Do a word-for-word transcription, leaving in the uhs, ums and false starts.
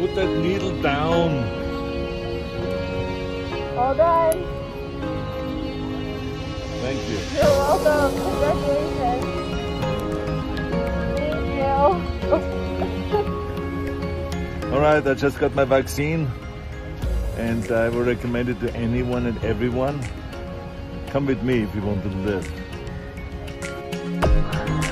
Put that needle down. All done. Thank you. You're welcome. Congratulations. Thank you. All right, I just got my vaccine, and I will recommend it to anyone and everyone. Come with me if you want to live.